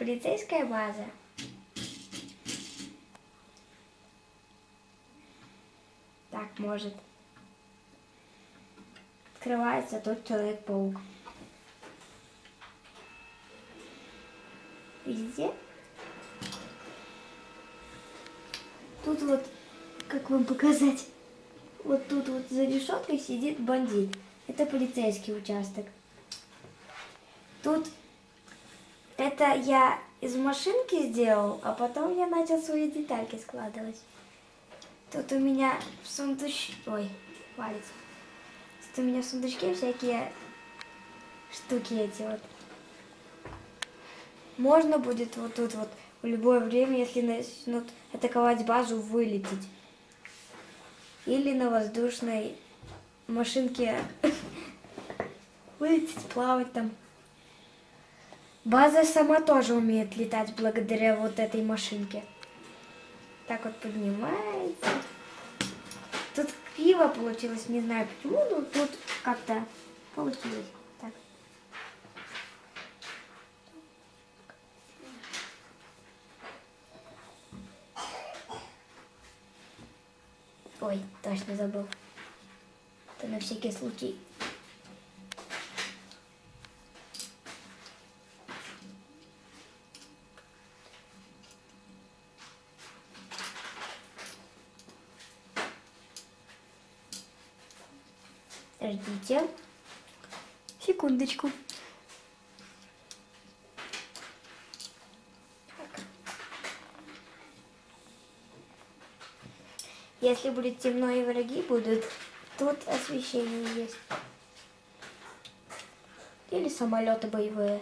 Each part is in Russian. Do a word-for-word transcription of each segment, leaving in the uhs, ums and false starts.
полицейская база. Так, может. Открывается тут Человек-паук. Видите? Тут вот, как вам показать, вот тут вот за решеткой сидит бандит. Это полицейский участок. Тут это я из машинки сделал, а потом я начал свои детальки складывать. Тут у меня в сундучке... Ой, палец. Тут у меня в сундучке всякие штуки эти вот. Можно будет вот тут вот в любое время, если начнут атаковать базу, вылететь. Или на воздушной машинке вылететь, плавать там. База сама тоже умеет летать благодаря вот этой машинке. Так вот поднимается. Тут криво получилось, не знаю почему, но тут как-то получилось. Так. Ой, точно забыл. Это на всякий случай. Ждите. Секундочку. Так. Если будет темно и враги будут, тут освещение есть. Или самолеты боевые.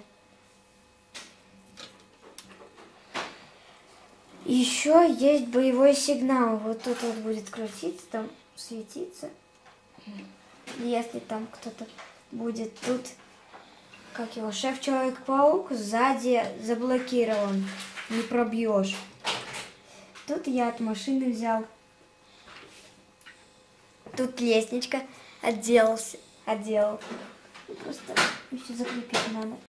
Еще есть боевой сигнал. Вот тут вот будет крутиться, там светиться. Если там кто-то будет тут, как его, шеф Человек-паук, сзади заблокирован, не пробьешь. Тут я от машины взял. Тут лестничка отделался, отделал. Просто еще закрепить надо.